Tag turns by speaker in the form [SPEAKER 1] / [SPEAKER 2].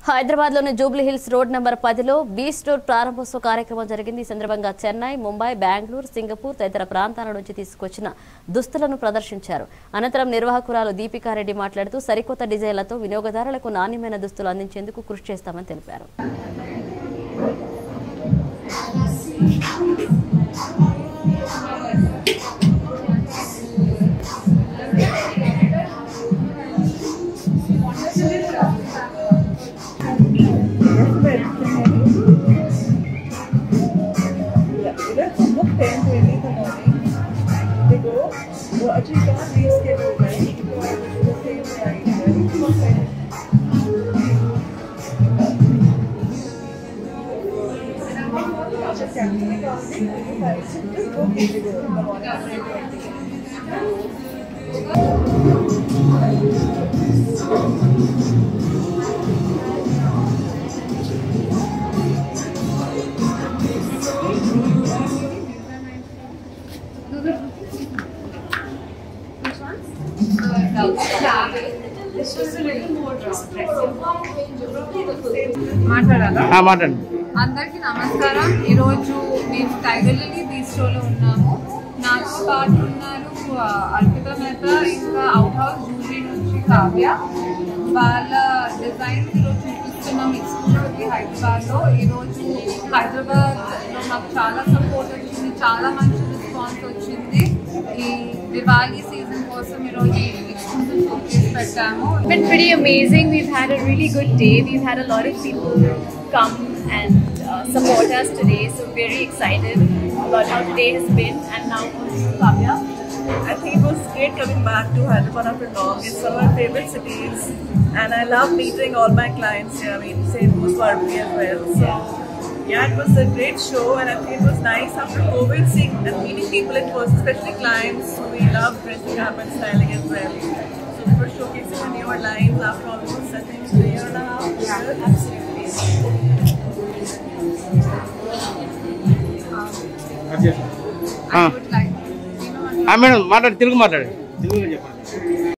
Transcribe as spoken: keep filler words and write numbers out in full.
[SPEAKER 1] హైదరాబాద్లోని Jubilee Hills road number పదిలో B store ప్రారంభోత్సవ కార్యక్రమం జరిగింది. ఈ సందర్భంగా చెన్నై, ముంబై, బెంగళూరు, సింగపూర్ తదితర ప్రాంతాల నుంచి తీసుకొచ్చిన దుస్తులను ప్రదర్శించారు. అనంతరం నిర్వాహకురాలు దీపికారెడ్డి మాట్లాడుతూ సరికొత్త డిజైన్లతో వినియోగదారులకు నాణ్యమైన దుస్తులు అందించేందుకు కృషి చేస్తామని తెలిపారు.
[SPEAKER 2] Well, actually, you can't reschedule, right? So I will do the same time. Just calculate all the just go Telugu in the morning at nine twenty.
[SPEAKER 3] అందరికీ నమస్కారం. ఈరోజు మేము టైగర్ లిల్లీ బీస్ట్రోలో ఉన్నాము. నాతో పాటు ఉన్నారు అర్పిత మెహత, ఇంకా అవుట్ హౌస్ జూబ్లీ నుంచి కావ్య. వాళ్ళ డిజైన్స్ ఈరోజు చూపిస్తున్నాం ఎక్స్క్లూజివ్లీ హైదరాబాద్లో. ఈరోజు హైదరాబాద్లో మాకు చాలా సపోర్ట్ వచ్చింది, చాలా మంచి రెస్పాన్స్ వచ్చింది. ఈ దివాళీ సీజన్ కోసం ఈరోజు ఎక్స్క్లూజివ్ షోకేస్ పెట్టాము.
[SPEAKER 4] It's been pretty amazing. We've had a really good day. We've had a lot of people come and uh, support us today, so very excited about how today has been. And now Kavya,
[SPEAKER 2] I think it was great coming back to Hyderabad after long. It's one of my favorite cities, and I love meeting all my clients here. I mean, same goes for me as well. So yeah, it was a great show, and I think it was nice after COVID seeing and meeting people in person, especially clients who we love dressing up and styling as well. So we were showcasing the newer lines after almost I think a year and a half.
[SPEAKER 4] yeah, absolutely.
[SPEAKER 3] I would like, you know,
[SPEAKER 5] madam మాట్లాడు తెలుగు మాట్లాడు తెలుగులో చెప్పండి.